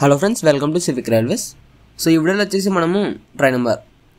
Hello friends, welcome to civic railways. So ఈ వీడియోలో వచ్చేసి మనము train number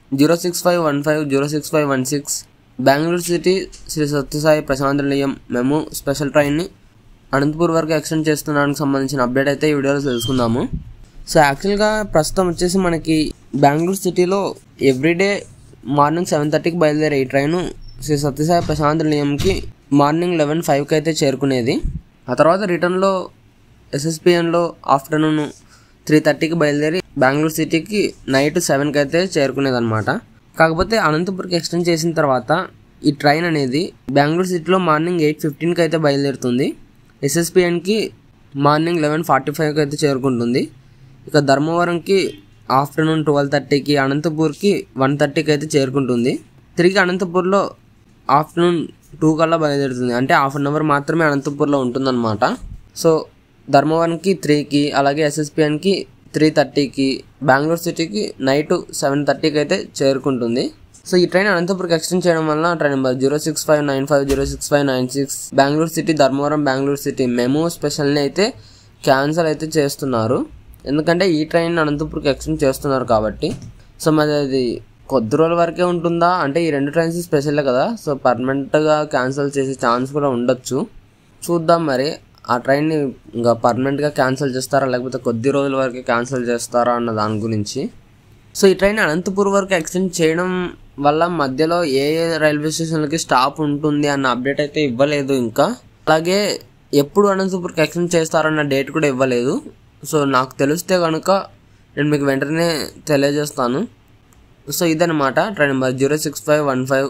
06515 Bengaluru city Sri Sathya Prashant Nilayam MEMU special ట్రైన్ని Anantapur వరకు ఎక్స్టెండ్ చేస్తున్నానికి సంబంధించిన అప్డేట్ అయితే ఈ వీడియోలో తెలుసుకుందాము. సో యాక్చువల్గా ప్రస్తుతం వచ్చేసి మనకి బెంగళూరు సిటీలో ఎవ్రీడే మార్నింగ్ 7:30కి బయలుదేరే ఈ ట్రైను శ్రీ సత్యసాయి ప్రశాంత్ నిలయంకి మార్నింగ్ 11:05కి అయితే చేరుకునేది. ఆ తర్వాత రిటర్న్లో ఎస్ఎస్పిఎన్లో ఆఫ్టర్నూన్ 3:30కి బయలుదేరి బెంగళూరు సిటీకి నైట్ 7కి అయితే చేరుకునేది అనమాట. కాకపోతే అనంతపూర్కి ఎక్స్టెండ్ చేసిన తర్వాత ఈ ట్రైన్ అనేది బెంగళూరు సిటీలో మార్నింగ్ 8:15కి అయితే బయలుదేరుతుంది. ఎస్ఎస్పిఎన్కి మార్నింగ్ 11:45కి అయితే చేరుకుంటుంది. ఇక ధర్మవరంకి ఆఫ్టర్నూన్ 12:30కి, అనంతపూర్కి 1:30కి అయితే చేరుకుంటుంది. తిరిగి అనంతపూర్లో ఆఫ్టర్నూన్ 2 కల్లా బయలుదేరుతుంది. అంటే హాఫ్ అన్ అవర్ మాత్రమే అనంతపూర్లో ఉంటుందన్నమాట. సో ధర్మవరంకి 3కి, అలాగే ఎస్ఎస్పిఎన్కి 3:30కి, బెంగళూరు సిటీకి నైట్ 7:30కి అయితే చేరుకుంటుంది. సో ఈ ట్రైన్ అనంతపూర్కి ఎక్స్టెండ్ చేయడం వల్ల train number 06595, 06596 Bengaluru city Dharmavaram Bengaluru city MEMU స్పెషల్ని అయితే క్యాన్సిల్ అయితే చేస్తున్నారు. ఎందుకంటే ఈ ట్రైన్ అనంతపూర్కి ఎక్స్టెండ్ చేస్తున్నారు కాబట్టి. సో మరి అది కొద్ది రోజుల వరకే ఉంటుందా అంటే ఈ రెండు ట్రైన్స్ స్పెషలే కదా, సో పర్మనెంట్గా క్యాన్సిల్ చేసే ఛాన్స్ కూడా ఉండొచ్చు. చూద్దాం మరి ఆ ట్రైన్ని ఇంకా పర్మనెంట్గా క్యాన్సిల్ చేస్తారా లేకపోతే కొద్ది రోజుల వరకు క్యాన్సిల్ చేస్తారా అన్న దాని గురించి. సో ఈ ట్రైన్ అనంతపూర్ వరకు ఎక్స్టెండ్ చేయడం వల్ల మధ్యలో ఏ రైల్వే స్టేషన్లకి స్టాప్ ఉంటుంది అన్న అప్డేట్ అయితే ఇవ్వలేదు ఇంకా. అలాగే ఎప్పుడు అనంతపూర్కి ఎక్స్టెండ్ చేస్తారన్న డేట్ కూడా ఇవ్వలేదు. సో నాకు తెలిస్తే కనుక నేను మీకు వెంటనే తెలియజేస్తాను. సో ఇదన్నమాట train number 06515,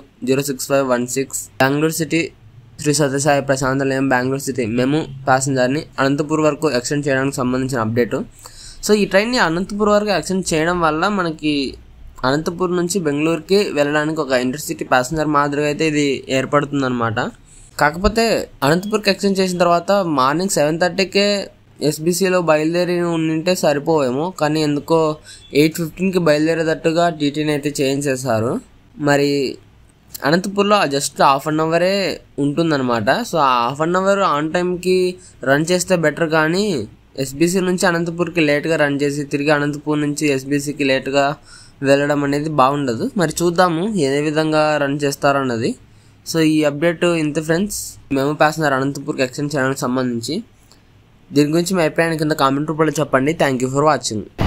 06516 Bengaluru city Sri Sathya Prashant Nilayam Bengaluru city మేము ప్యాసింజర్ని అనంతపూర్ వరకు ఎక్స్టెండ్ చేయడానికి సంబంధించిన అప్డేటు. సో ఈ ట్రైన్ని అనంతపూర్ వరకు ఎక్స్టెండ్ చేయడం వల్ల మనకి అనంతపూర్ నుంచి బెంగళూరుకి వెళ్ళడానికి ఒక ఇంటర్సిటీ ప్యాసింజర్ మాదిరిగా అయితే ఇది ఏర్పడుతుందన్నమాట. కాకపోతే అనంతపూర్కి ఎక్స్టెండ్ చేసిన తర్వాత మార్నింగ్ 7:30కే ఎస్బీసీలో బయలుదేరి ఉంటే సరిపోవేమో, కానీ ఎందుకో 8:15కి బయలుదేరేటట్టుగా టీటీని అయితే చేంజ్ చేశారు. మరి అనంతపూర్లో జస్ట్ హాఫ్ అన్ అవరే ఉంటుందన్నమాట. సో ఆ హాఫ్ అన్ అవర్ ఆన్ టైంకి రన్ చేస్తే బెటర్, కానీ ఎస్బీసీ నుంచి అనంతపూర్కి లేట్గా రన్ చేసి తిరిగి అనంతపూర్ నుంచి ఎస్బీసీకి లేట్గా వెళ్ళడం అనేది బాగుండదు. మరి చూద్దాము ఏ విధంగా రన్ చేస్తారన్నది. సో ఈ అప్డేట్ ఇంత ఫ్రెండ్స్, మేము ప్యాసింజర్ అనంతపూర్కి ఎక్స్టెండ్ చేయడానికి సంబంధించి. దీని గురించి మీ అభిప్రాయాన్ని కింద కామెంట్ రూపంలో చెప్పండి. Thank you for watching.